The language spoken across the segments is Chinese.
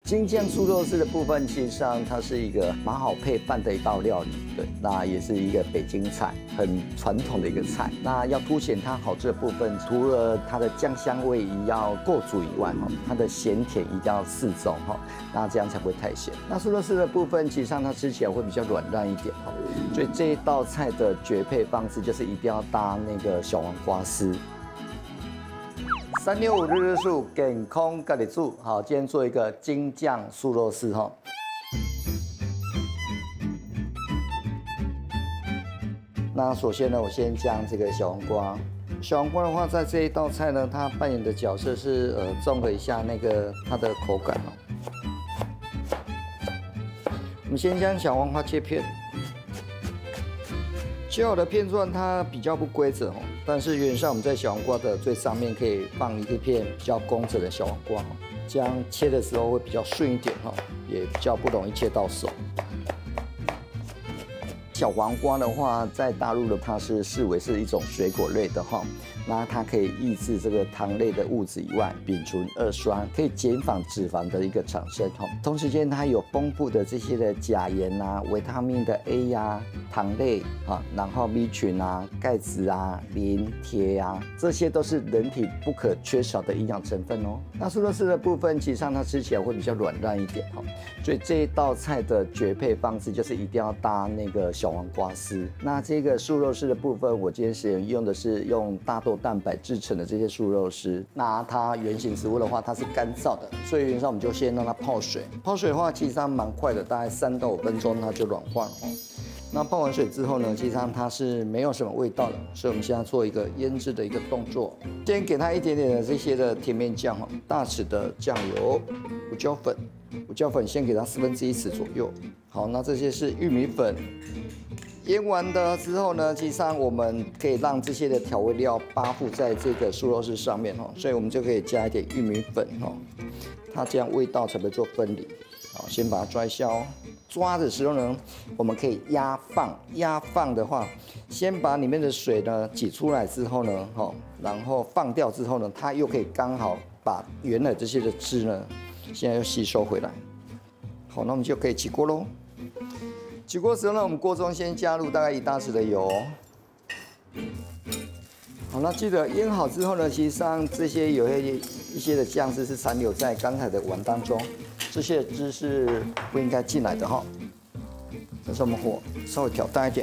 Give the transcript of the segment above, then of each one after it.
京酱素肉丝的部分，其实上它是一个蛮好配饭的一道料理，对，那也是一个北京菜，很传统的一个菜。那要凸显它好吃的部分，除了它的酱香味一定要够足以外，它的咸甜一定要适中哈，那这样才不会太咸。那素肉丝的部分，其实上它吃起来会比较软烂一点哈，所以这一道菜的绝配方式就是一定要搭那个小黄瓜丝。365日日素，健康家己煮。好，今天做一个京酱素肉丝哈。那首先呢，我先将这个小黄瓜。小黄瓜的话，在这一道菜呢，它扮演的角色是综合一下那个它的口感哦。我们先将小黄瓜切片。切好的片段它比较不规则哦，但是原则上我们在小黄瓜的最上面可以放一片比较工整的小黄瓜，这样切的时候会比较顺一点哈，也比较不容易切到手。小黄瓜的话，在大陆的它是视为是一种水果类的哈，那它可以抑制这个糖类的物质以外，丙醇二酸可以减缓脂肪的一个产生哈。同时间它有丰富的这些的钾盐啊、维他命的 A 呀、糖类啊，然后 B 群啊、钙质啊、磷、铁啊，这些都是人体不可缺少的营养成分哦。那素肉丝的部分，其实上它吃起来会比较软烂一点哈，所以这一道菜的绝配方式就是一定要搭那个小黄瓜丝。那这个素肉丝的部分，我今天使用的是用大豆蛋白制成的这些素肉丝。那它原型食物的话，它是干燥的，所以原则上我们就先让它泡水。泡水的话，其实上蛮快的，大概3到5分钟它就软化了哦。那泡完水之后呢，其实上它是没有什么味道的，所以我们现在做一个腌制的一个动作。先给它一点点的这些的甜面酱哈，大匙的酱油、胡椒粉，胡椒粉先给它1/4匙左右。好，那这些是玉米粉。腌完的之后呢，其实上我们可以让这些的调味料扒附在这个素肉丝上面哈，所以我们就可以加一点玉米粉哈，它这样味道才会做分离。好，先把它抓消。抓的时候呢，我们可以压放。压放的话，先把里面的水呢挤出来之后呢，然后放掉之后呢，它又可以刚好把原来这些的汁呢，现在又吸收回来。好，那我们就可以起锅喽。起锅的时候呢，我们锅中先加入大概1大匙的油。好，那记得腌好之后呢，其实上这些有一些的酱汁是残留在刚才的碗当中。这些汁是不应该进来的哈。这时候我们火稍微调大一点。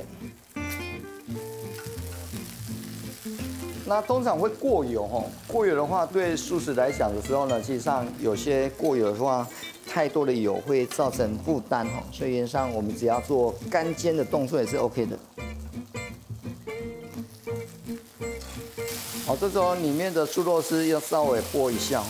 那通常会过油哈，过油的话对素食来讲的时候呢，其实上有些过油的话，太多的油会造成负担哈，所以原则上我们只要做干煎的动作也是 OK 的。好，这时候里面的素肉丝要稍微拨一下。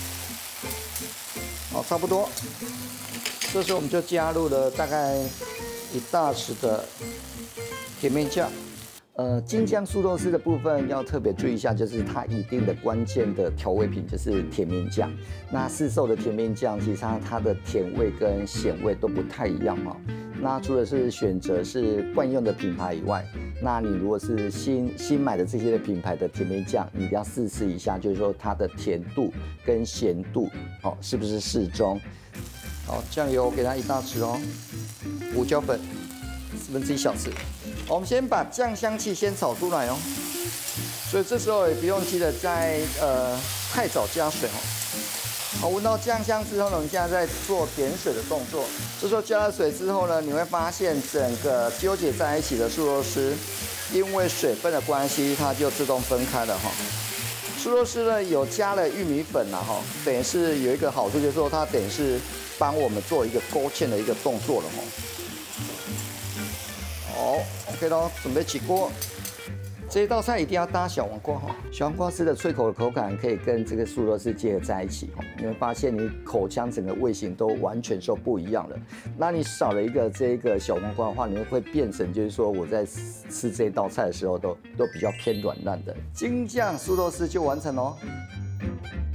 好，差不多。这时候我们就加入了大概1大匙的甜面酱。京酱素肉丝的部分要特别注意一下，就是它一定的关键的调味品就是甜面酱。那市售的甜面酱，其实它的甜味跟咸味都不太一样哈。那除了是选择是惯用的品牌以外，那你如果是新买的这些的品牌的甜面酱，你一定要试一下，就是说它的甜度跟咸度是不是适中。好，酱油给它1大匙哦，胡椒粉1/4小匙。好，我们先把酱香气先炒出来哦，所以这时候也不用记得在太早加水哦。好，闻到酱香之后呢，我们现在在做点水的动作。这时候加了水之后呢，你会发现整个纠结在一起的素肉丝，因为水分的关系，它就自动分开了哈。素肉丝呢有加了玉米粉啦哈，等于是有一个好处，就是说它等于是帮我们做一个勾芡的一个动作了哈。好 ，OK 咯，准备起锅。这一道菜一定要搭小黄瓜哈，小黄瓜丝的脆口的口感可以跟这个素肉丝结合在一起哈，你会发现你口腔整个味型都完全是不一样了。那你少了一个这个小黄瓜的话，你会变成就是说我在吃这道菜的时候都比较偏软烂的。京酱素肉丝就完成喽。